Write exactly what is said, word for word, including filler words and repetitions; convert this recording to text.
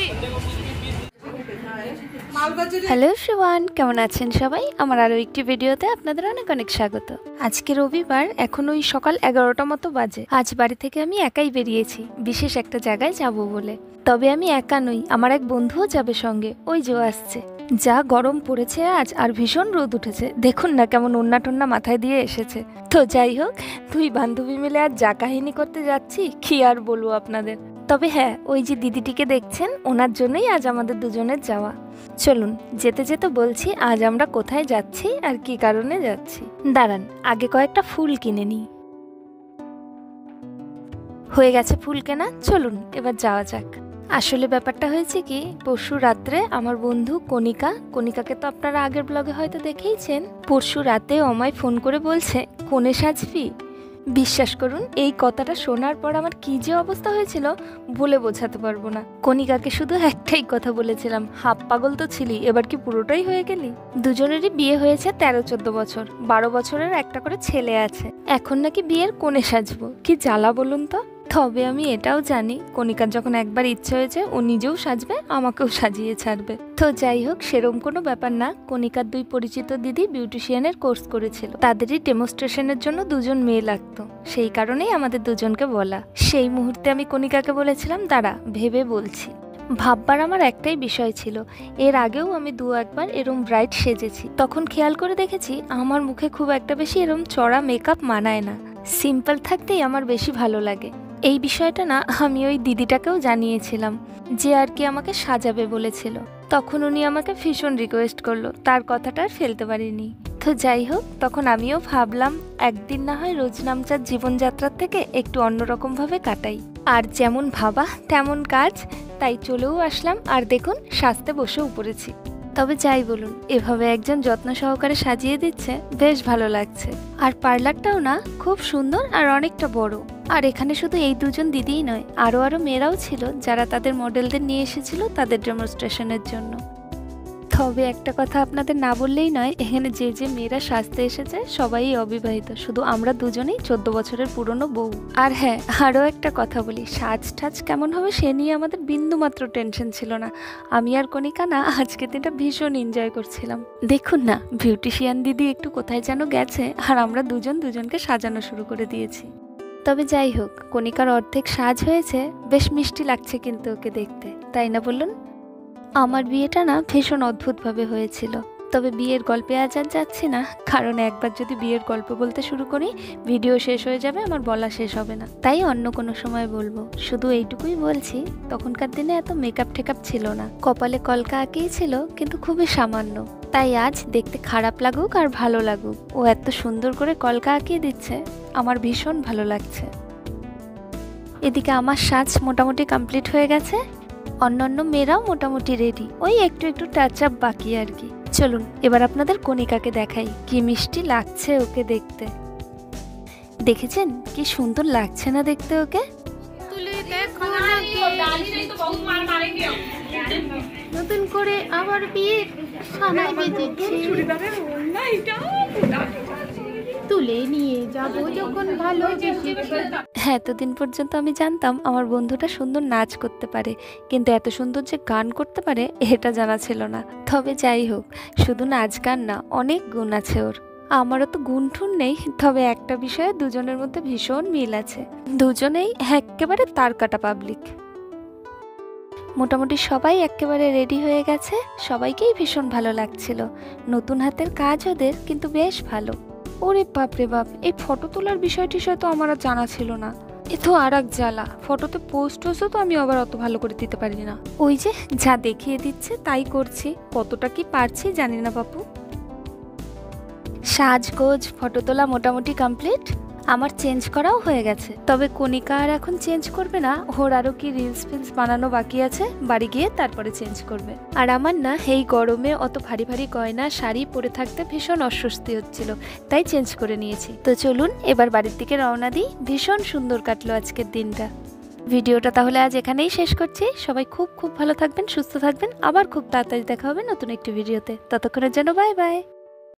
Hello everyone, কেমন আছেন সবাই? আমার আরও একটি ভিডিওতে আপনাদের অনেক অনেক স্বাগত। আজকে রবিবার, এখন ওই সকাল এগারোটা মতো বাজে। আজ বাড়ি থেকে আমি একাই বেরিয়েছি বিশেষ একটা জায়গায় যাব বলে। তবে আমি একা নই, আমার এক বন্ধুও যাবে সঙ্গে। ওই যে আসছে। যা গরম পড়েছে আজ, আর ভীষণ রোদ উঠেছে। দেখুন না কেমন ওন্না টন্না মাথায় দিয়ে এসেছে। তো যাই হোক, দুই বান্ধবী মিলে আজ যা কাহিনী করতে যাচ্ছি কি আর বলবো আপনাদের। তবে হ্যাঁ, ওই যে দিদিটিকে দেখছেন, ওনার জন্যই আজ আমাদের দুজনের যাওয়া। চলুন যেতে যেতে বলছি আজ আমরা কোথায় যাচ্ছি আর কি কারণে যাচ্ছি। দাঁড়ান, আগে কয়েকটা ফুল কিনে নিই। হয়ে গেছে ফুল কেনা, চলুন এবার যাওয়া যাক। আসলে ব্যাপারটা হয়েছে কি, পরশু রাত্রে আমার বন্ধু কণিকা, কণিকাকে তো আপনারা আগের ব্লগে হয়তো দেখেইছেন, পরশু রাতে আমায় ফোন করে বলছে কোণে সাজবি। বিশ্বাস করুন, এই কথাটা শোনার পর আমার কি যে অবস্থা হয়েছিল বলে বোঝাতে পারবো না। কণিকাকে শুধু একটাই কথা বলেছিলাম, হাফ পাগল তো ছিলি, এবার কি পুরোটাই হয়ে গেলি। দুজনেরই বিয়ে হয়েছে তেরো চোদ্দ বছর, বারো বছরের একটা করে ছেলে আছে। এখন নাকি বিয়ের কোণে সাজবো, কি জ্বালা বলুন তো। তবে আমি এটাও জানি, কণিকার যখন একবার ইচ্ছে হয়েছে ও নিজেও সাজবে, আমাকেও সাজিয়ে ছাড়বে। তো যাই হোক, সেরম কোনো ব্যাপার না। কণিকার দুই পরিচিত দিদি বিউটিশিয়ানের কোর্স করেছিল, তাদেরই ডেমনস্ট্রেশনের জন্য দুজন মেয়ে লাগতো, সেই কারণেই আমাদের দুজনকে বলা। সেই মুহূর্তে আমি কণিকাকে বলেছিলাম দাঁড়া, ভেবে বলছি। ভাববার আমার একটাই বিষয় ছিল, এর আগেও আমি দু একবার এরম ব্রাইট সেজেছি, তখন খেয়াল করে দেখেছি আমার মুখে খুব একটা বেশি এরম চড়া মেকআপ মানায় না, সিম্পল থাকতেই আমার বেশি ভালো লাগে। এই বিষয়টা না আমি ওই দিদিটাকেও জানিয়েছিলাম, যে আর কি আমাকে সাজাবে বলেছিল। তখন উনি আমাকে ভীষণ রিকোয়েস্ট করলো, তার কথাটা আর ফেলতে পারিনি। তো যাই হোক, তখন আমিও ভাবলাম একদিন না হয় রোজ নামচার জীবনযাত্রার থেকে একটু অন্যরকম ভাবে কাটাই। আর যেমন ভাবা তেমন কাজ, তাই চলেও আসলাম। আর দেখুন, সাজতে বসেও পড়েছি। তবে যাই বলুন, এভাবে একজন যত্ন সহকারে সাজিয়ে দিচ্ছে, বেশ ভালো লাগছে। আর পার্লারটাও না খুব সুন্দর আর অনেকটা বড়। আর এখানে শুধু এই দুজন দিদিই নয়, আরো আরো মেয়েরাও ছিল যারা তাদের মডেলদের নিয়ে এসেছিল তাদের ডেমনস্ট্রেশনের জন্য। তবে একটা কথা আপনাদের না বললেই নয়, এখানে যে যে মেয়েরা সাজতে এসেছে সবাই অবিবাহিত, শুধু আমরা দুজনেই চোদ্দ বছরের পুরনো বউ। আর হ্যাঁ, আরও একটা কথা বলি, সাজ টাজ কেমন হবে সে নিয়ে আমাদের বিন্দুমাত্র টেনশন ছিল না। আমি আর কণিকা না আজকের দিনটা ভীষণ এনজয় করছিলাম। দেখুন না, বিউটিশিয়ান দিদি একটু কোথায় যেন গেছে, আর আমরা দুজন দুজনকে সাজানো শুরু করে দিয়েছি। তবে যাই হোক, কণিকার অর্ধেক সাজ হয়েছে, বেশ মিষ্টি লাগছে কিন্তু ওকে দেখতে, তাই না বলুন? আমার বিয়েটা না ভীষণ অদ্ভুতভাবে হয়েছিল। তবে বিয়ের গল্পে আজ আর যাচ্ছি না, কারণ একবার যদি বিয়ের গল্প বলতে শুরু করি ভিডিও শেষ হয়ে যাবে, আমার বলা শেষ হবে না। তাই অন্য কোনো সময় বলবো। শুধু এইটুকুই বলছি, তখনকার দিনে এত মেকআপ টেকআপ ছিল না, কপালে কলকা আঁকেই ছিল, কিন্তু খুবই সামান্য। তাই আজ দেখতে খারাপ লাগুক আর ভালো লাগুক, ও এত সুন্দর করে কলকা আঁকিয়ে দিচ্ছে, আমার ভীষণ ভালো লাগছে। এদিকে আমার সাজ মোটামুটি কমপ্লিট হয়ে গেছে, অন্যান্য মেয়েরাও মোটামুটি রেডি, ওই একটু একটু টাচ আপ বাকি আর কি। চলুন এবার আপনাদের কণিকাকে দেখাই, কি মিষ্টি লাগছে ওকে দেখতে। দেখেছেন কি সুন্দর লাগছে না দেখতে ওকে? নতুন করে আবার বিয়ে সানাই বেজেছে, তুলে নিয়ে যাবো যখন ভালো। হ্যাঁ, এতদিন পর্যন্ত আমি জানতাম আমার বন্ধুটা সুন্দর নাচ করতে পারে, কিন্তু এত সুন্দর যে গান করতে পারে এটা জানা ছিল না। তবে যাই হোক, শুধু নাচ গান না, অনেক গুণ আছে ওর। আমারও তো গুণ ঠুন নেই, তবে একটা বিষয়ে দুজনের মধ্যে ভীষণ মিল আছে, দুজনেই একেবারে তার কাটা পাবলিক। মোটামুটি সবাই একেবারে রেডি হয়ে গেছে, সবাইকেই ভীষণ ভালো লাগছিল। নতুন হাতের কাজ ওদের, কিন্তু বেশ ভালো। ওরে বাপরে বাপ, এই ফটো তোলার বিষয়টি তো আমার আর জানা ছিল না। এ তো আর এক জ্বালা, ফটোতে পোস্ট হয়েছে তো আমি আবার অত ভালো করে দিতে পারি না। ওই যে যা দেখিয়ে দিচ্ছে তাই করছি, কতটা কি পারছি জানি না বাপু। সাজগোজ ফটো তোলা মোটামুটি কমপ্লিট, আমার চেঞ্জ করাও হয়ে গেছে। তবে কণিকা আর এখন চেঞ্জ করবে না, ওর আরো কি রিলস ফিলস বানানো বাকি আছে, বাড়ি গিয়ে তারপরে চেঞ্জ করবে। আর আমার না এই গরমে অত ভারী ভারী গয়না শাড়ি পরে থাকতে ভীষণ অস্বস্তি হচ্ছিল, তাই চেঞ্জ করে নিয়েছি। তো চলুন এবার বাড়ির দিকে রওনা দিই। ভীষণ সুন্দর কাটলো আজকের দিনটা। ভিডিওটা তাহলে আজ এখানেই শেষ করছি। সবাই খুব খুব ভালো থাকবেন, সুস্থ থাকবেন, আবার খুব তাড়াতাড়ি দেখা হবে নতুন একটি ভিডিওতে। ততক্ষণের জন্য বাই বাই।